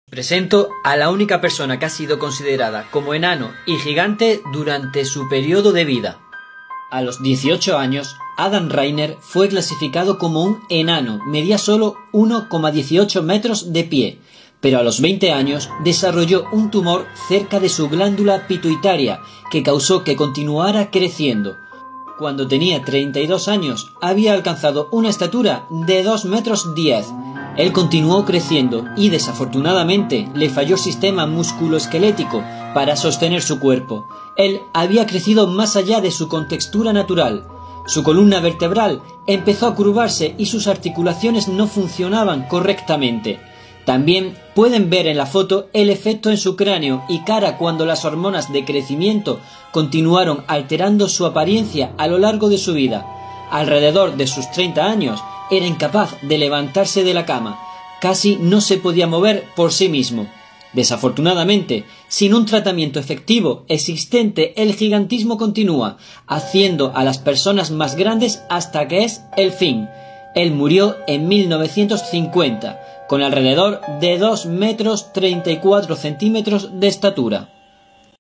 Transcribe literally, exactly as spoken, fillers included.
Presento a la única persona que ha sido considerada como enano y gigante durante su periodo de vida. A los dieciocho años, Adam Reiner fue clasificado como un enano, medía solo uno coma dieciocho metros de pie, pero a los veinte años desarrolló un tumor cerca de su glándula pituitaria que causó que continuara creciendo. Cuando tenía treinta y dos años, había alcanzado una estatura de dos metros diez. Él continuó creciendo y desafortunadamente le falló el sistema musculoesquelético para sostener su cuerpo. Él había crecido más allá de su contextura natural. Su columna vertebral empezó a curvarse y sus articulaciones no funcionaban correctamente. También pueden ver en la foto el efecto en su cráneo y cara cuando las hormonas de crecimiento continuaron alterando su apariencia a lo largo de su vida. Alrededor de sus treinta años, era incapaz de levantarse de la cama. Casi no se podía mover por sí mismo. Desafortunadamente, sin un tratamiento efectivo existente, el gigantismo continúa, haciendo a las personas más grandes hasta que es el fin. Él murió en mil novecientos cincuenta, con alrededor de dos metros treinta y cuatro centímetros de estatura.